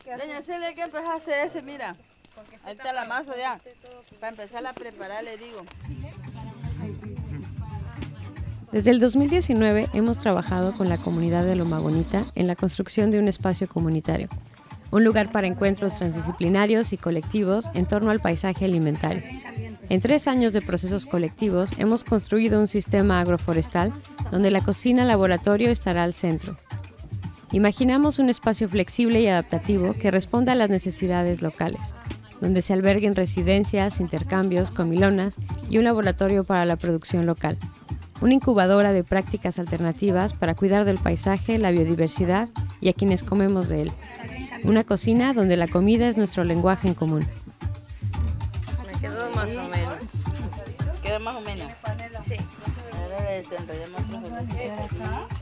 Doña Celia, hay que empezar a hacer ese, mira. Ahí está la masa ya. Para empezar a preparar, le digo. Desde el 2019 hemos trabajado con la comunidad de Loma Bonita en la construcción de un espacio comunitario, un lugar para encuentros transdisciplinarios y colectivos en torno al paisaje alimentario. En 3 años de procesos colectivos hemos construido un sistema agroforestal donde la cocina laboratorio estará al centro. Imaginamos un espacio flexible y adaptativo que responda a las necesidades locales, donde se alberguen residencias, intercambios, comilonas y un laboratorio para la producción local. Una incubadora de prácticas alternativas para cuidar del paisaje, la biodiversidad y a quienes comemos de él. Una cocina donde la comida es nuestro lenguaje en común. Me quedó más o menos. ¿Queda más o menos? Sí. Ahora le desenrollamos otro.